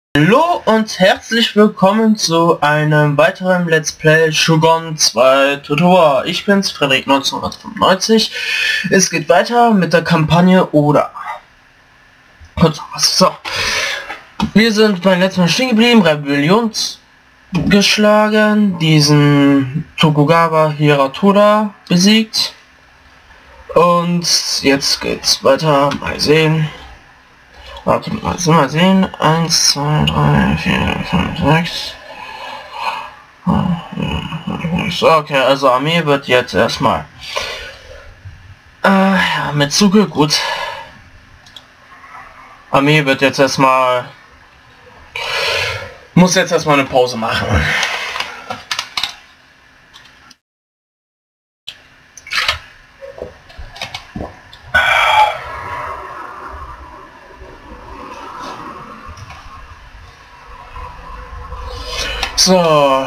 Hallo und herzlich willkommen zu einem weiteren Let's Play Shogun 2 Tutor. Ich bin's, Frederik 1995. Es geht weiter mit der Kampagne Oda. So. Wir sind beim letzten Mal stehen geblieben, Rebellion geschlagen, diesen Tokugawa Hiratora besiegt. Und jetzt geht's weiter, mal sehen. Warte mal sehen. 1, 2, 3, 4, 5, 6. Okay, also Armee wird jetzt erstmal ja, mit Zuge, gut. Armee wird jetzt erstmal, muss jetzt erstmal eine Pause machen. So.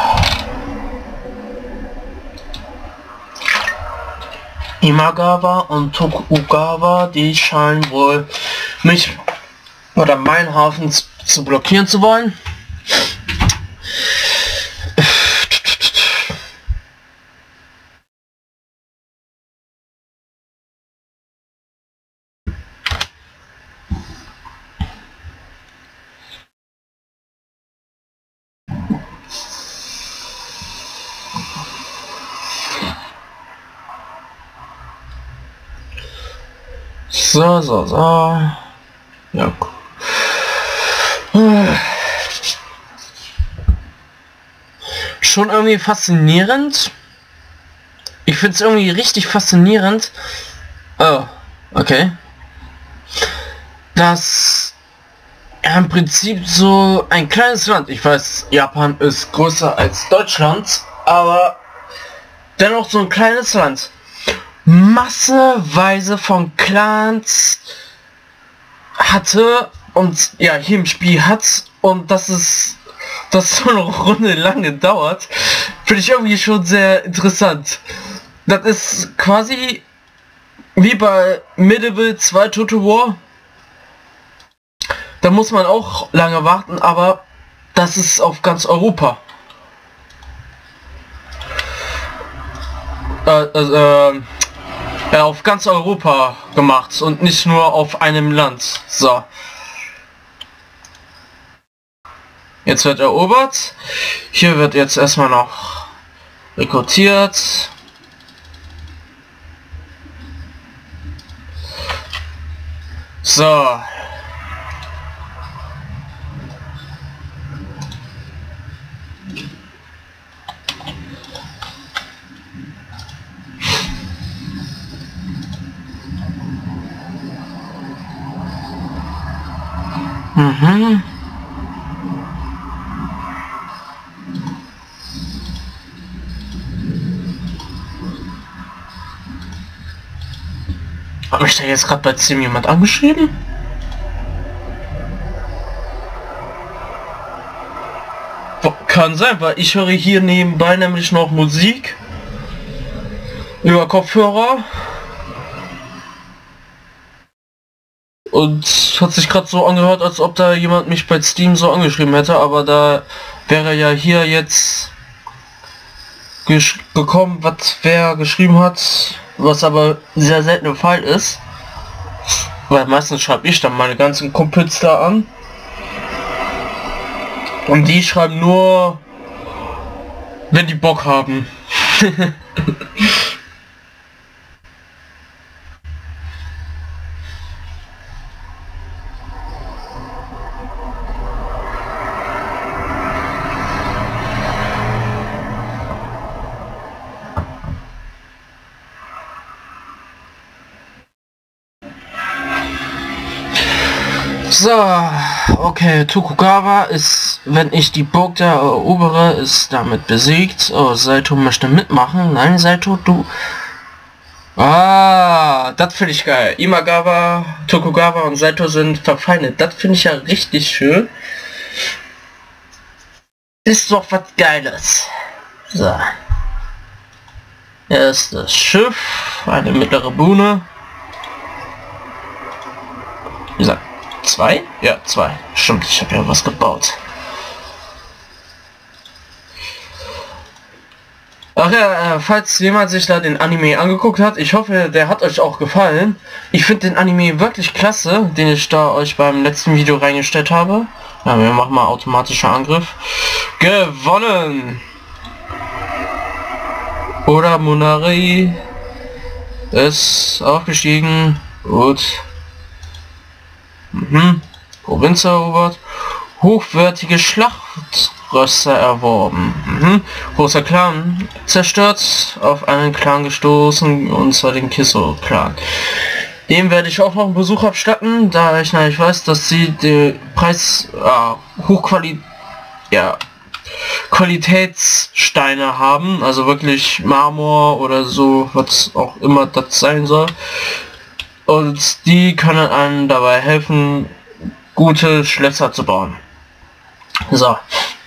Imagawa und Tokugawa, die scheinen wohl mich oder meinen Hafen zu blockieren zu wollen. So. Ja. Schon irgendwie faszinierend. Ich finde es irgendwie richtig faszinierend. Oh, okay. Dass im Prinzip so ein kleines Land, ich weiß, Japan ist größer als Deutschland, aber dennoch so ein kleines Land, masseweise von Clans hatte und ja hier im Spiel hat, und das so eine Runde lange dauert, finde ich irgendwie schon sehr interessant. Das ist quasi wie bei Medieval 2 Total War. Da muss man auch lange warten, aber das ist auf ganz Europa. Auf ganz Europa gemacht und nicht nur auf einem Land. So. Jetzt wird erobert. Hier wird jetzt erstmal noch rekrutiert. So. Hat mich da jetzt gerade bei Steam jemand angeschrieben? Kann sein, weil ich höre hier nebenbei nämlich noch Musik über Kopfhörer. Und hat sich gerade so angehört, als ob da jemand mich bei Steam so angeschrieben hätte, aber da wäre ja hier jetzt gekommen, was wer geschrieben hat, was aber sehr selten der Fall ist, weil meistens schreibe ich dann meine ganzen Kumpels da an und die schreiben nur, wenn die Bock haben. So, okay, Tokugawa ist, wenn ich die Burg da erobere, ist damit besiegt. Oh, Saito möchte mitmachen. Nein, Saito, du... Ah, das finde ich geil. Imagawa, Tokugawa und Saito sind verfeindet. Das finde ich ja richtig schön. Ist doch was Geiles. So. Erstes Schiff, eine mittlere Bühne. Wie gesagt, 2? Ja, 2. Stimmt, ich habe ja was gebaut. Ach ja, falls jemand sich da den Anime angeguckt hat, ich hoffe, der hat euch auch gefallen. Ich finde den Anime wirklich klasse, den ich da euch beim letzten Video reingestellt habe. Ja, wir machen mal automatischer Angriff. Gewonnen! Oder Munari ist aufgestiegen. Gut. Provinz erobert. Hochwertige Schlachtröster erworben. Großer Clan zerstört, auf einen Clan gestoßen, und zwar den Kiso-Clan. Dem werde ich auch noch einen Besuch abstatten, da ich nicht weiß, dass sie den Preis Qualitätssteine haben, also wirklich Marmor oder so, was auch immer das sein soll. Und die können einem dabei helfen, gute Schlösser zu bauen. So.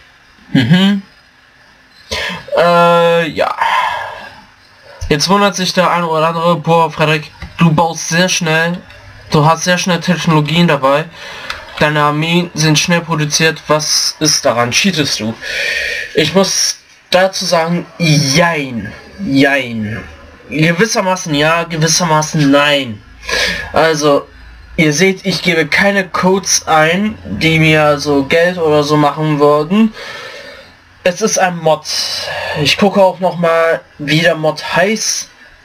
Ja. Jetzt wundert sich der eine oder andere, boah, Frederik, du baust sehr schnell, du hast sehr schnell Technologien dabei, deine Armeen sind schnell produziert, was ist daran? Cheatest du? Ich muss dazu sagen, jein. Gewissermaßen ja, gewissermaßen nein. Also, ihr seht, ich gebe keine Codes ein, die mir so Geld oder so machen würden. Es ist ein Mod. Ich gucke auch noch mal, wie der Mod heißt.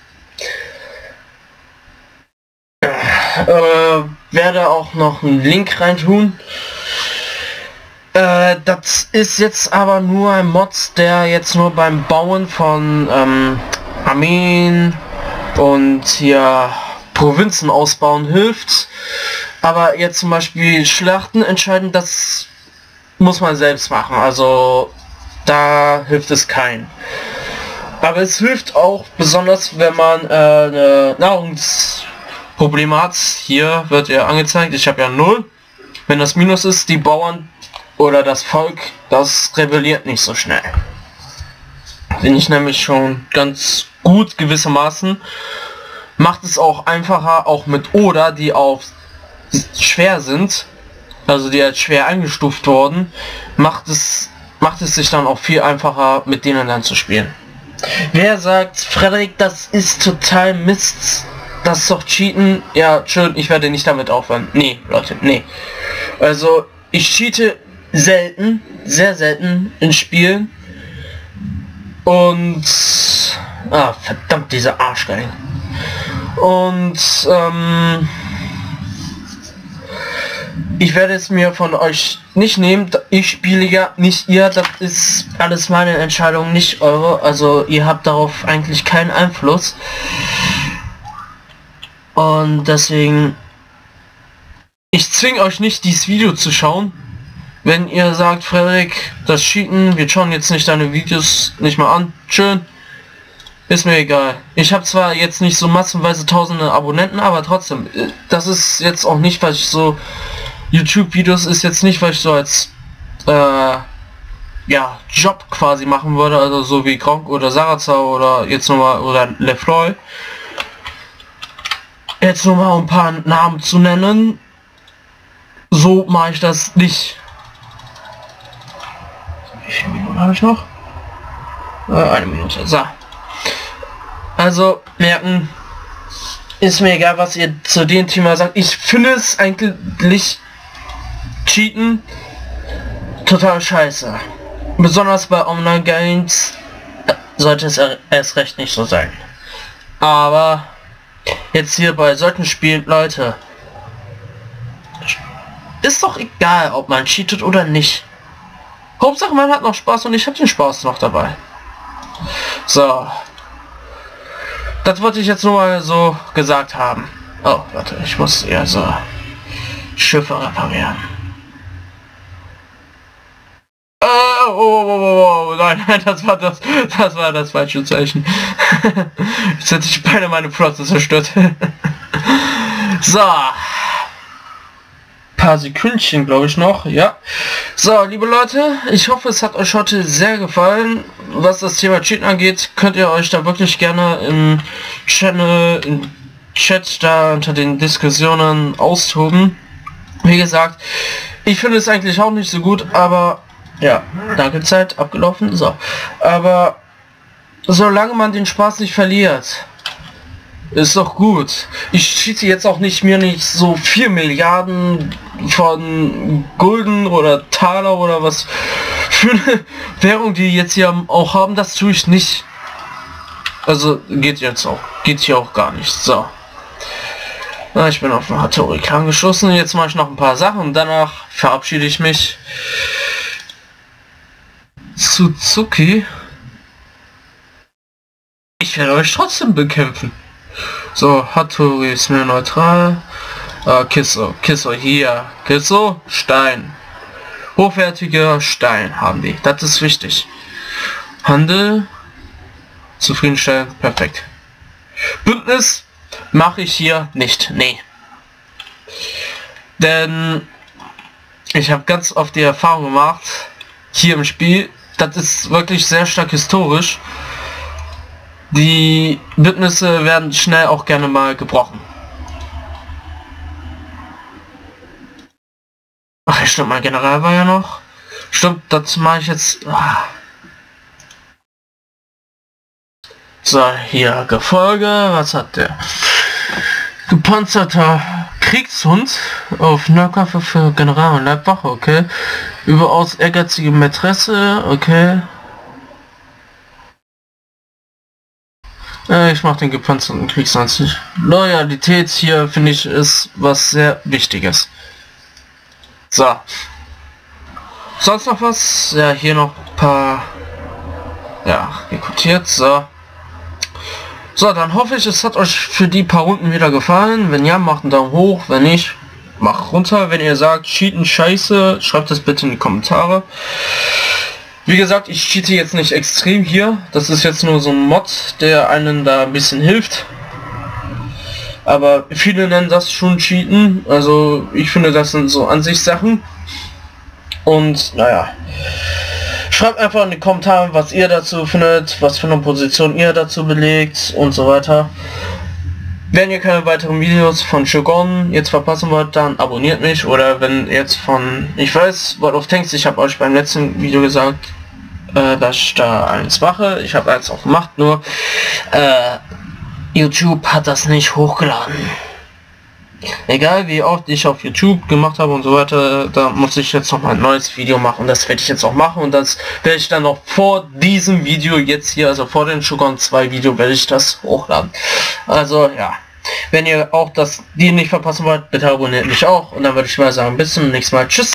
Werde auch noch einen Link reintun. Das ist jetzt aber nur ein Mod, der jetzt nur beim Bauen von Armeen und hier Provinzen ausbauen hilft. Aber jetzt zum Beispiel Schlachten entscheiden, das muss man selbst machen. Also da hilft es kein. Aber es hilft auch besonders, wenn man eine Nahrungsprobleme hat. Hier wird ja angezeigt, ich habe ja 0. Wenn das Minus ist, die Bauern oder das Volk, das rebelliert nicht so schnell. Bin ich nämlich schon ganz gut gewissermaßen. Macht es auch einfacher, auch mit Oder, die auf schwer sind, also die als schwer eingestuft wurden, macht es sich dann auch viel einfacher, mit denen dann zu spielen. Wer sagt, Frederik, das ist total Mist, das ist doch Cheaten, ja schön, ich werde nicht damit aufhören. Nee, Leute, nee. Also ich cheate selten, sehr selten in Spielen und verdammt, diese Arschgeil. Und ich werde es mir von euch nicht nehmen. Ich spiele ja, nicht ihr. Das ist alles meine Entscheidung, nicht eure. Also ihr habt darauf eigentlich keinen Einfluss. Und deswegen, ich zwinge euch nicht, dieses Video zu schauen. Wenn ihr sagt, Frederik, das Cheaten, wir schauen jetzt nicht deine Videos nicht mal an. Schön. Ist mir egal. Ich habe zwar jetzt nicht so massenweise tausende Abonnenten, aber trotzdem, das ist jetzt auch nicht, weil ich so YouTube-Videos ist jetzt nicht, weil ich so als Job quasi machen würde, also so wie Gronk oder Sarazar oder jetzt nochmal oder LeFloid. Jetzt nur mal ein paar Namen zu nennen. So mache ich das nicht. Wie viele Minuten habe ich noch? 1 Minute. So. Also merken, ist mir egal, was ihr zu dem Thema sagt. Ich finde es eigentlich Cheaten total scheiße. Besonders bei Online-Games sollte es erst recht nicht so sein. Aber jetzt hier bei solchen Spielen, Leute, ist doch egal, ob man cheatet oder nicht. Hauptsache man hat noch Spaß und ich habe den Spaß noch dabei. So. Das wollte ich jetzt nur mal so gesagt haben. Oh, warte, ich muss eher so Schiffe reparieren. Nein, das war das falsche Zeichen. Jetzt hätte ich beide meine Plotte zerstört. So. Paar Sekündchen, glaube ich noch, ja. So, liebe Leute, ich hoffe, es hat euch heute sehr gefallen. Was das Thema Cheaten angeht, könnt ihr euch da wirklich gerne im Channel, im Chat da unter den Diskussionen austoben. Wie gesagt, ich finde es eigentlich auch nicht so gut, aber ja, danke, Zeit abgelaufen. So, aber solange man den Spaß nicht verliert, ist doch gut. Ich schieße jetzt auch nicht so 4 Milliarden von Gulden oder Taler oder was für eine Währung die jetzt hier auch haben, das tue ich nicht. Also geht hier auch gar nicht. So. Na, ich bin auf den Hattori geschossen. Jetzt mache ich noch ein paar Sachen und danach verabschiede ich mich. Suzuki. Ich werde euch trotzdem bekämpfen. So, Hattori ist mir neutral. Kisso hier. Kisso, Stein. Hochwertiger Stein haben die. Das ist wichtig. Handel. Zufriedenstellen. Perfekt. Bündnis mache ich hier nicht. Nee. Denn ich habe ganz oft die Erfahrung gemacht, hier im Spiel, das ist wirklich sehr stark historisch. Die Bündnisse werden schnell auch gerne mal gebrochen. Ach, stimmt, mein General war ja noch. Stimmt, das mache ich jetzt. So, hier Gefolge. Was hat der? Gepanzerter Kriegshund auf Nahkampf für General und Leibwache, okay. Überaus ehrgeizige Mätresse, okay. Ich mache den gepanzerten Kriegshund. Loyalität hier, finde ich, ist was sehr Wichtiges. So. Sonst noch was? Ja, hier noch ein paar... Ja, rekrutiert, so. So, dann hoffe ich, es hat euch für die paar Runden wieder gefallen. Wenn ja, macht einen Daumen hoch. Wenn nicht, macht runter. Wenn ihr sagt, Cheaten scheiße, schreibt das bitte in die Kommentare. Wie gesagt, ich cheate jetzt nicht extrem hier. Das ist jetzt nur so ein Mod, der einen da ein bisschen hilft. Aber viele nennen das schon Cheaten. Also ich finde, das sind so Ansichtssachen. Und naja. Schreibt einfach in die Kommentare, was ihr dazu findet, was für eine Position ihr dazu belegt und so weiter. Wenn ihr keine weiteren Videos von Shogun jetzt verpassen wollt, dann abonniert mich. Oder wenn jetzt von, ich weiß, World of Tanks, ich habe euch beim letzten Video gesagt, dass ich da eins mache. Ich habe eins auch gemacht, nur YouTube hat das nicht hochgeladen. Egal wie oft ich auf YouTube gemacht habe und so weiter, da muss ich jetzt noch mal ein neues Video machen. Das werde ich jetzt auch machen und das werde ich dann noch vor diesem Video jetzt hier, also vor den Shogun 2 Video, werde ich das hochladen. Also ja, wenn ihr auch die nicht verpassen wollt, bitte abonniert mich auch und dann würde ich mal sagen, bis zum nächsten Mal. Tschüss.